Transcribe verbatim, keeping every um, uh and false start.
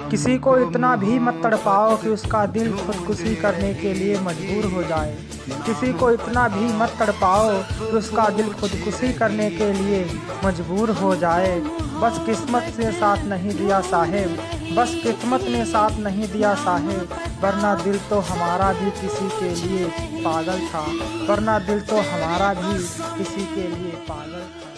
किसी को इतना भी मत तड़पाओ कि उसका दिल खुदकुशी करने के लिए मजबूर हो जाए। किसी को इतना भी मत तड़पाओ कि उसका दिल खुदकुशी करने के लिए मजबूर हो जाए। बस किस्मत ने साथ नहीं दिया साहेब, बस किस्मत ने साथ नहीं दिया साहेब, वरना दिल तो हमारा भी किसी के लिए पागल था, वरना दिल तो हमारा भी किसी के लिए पागल था।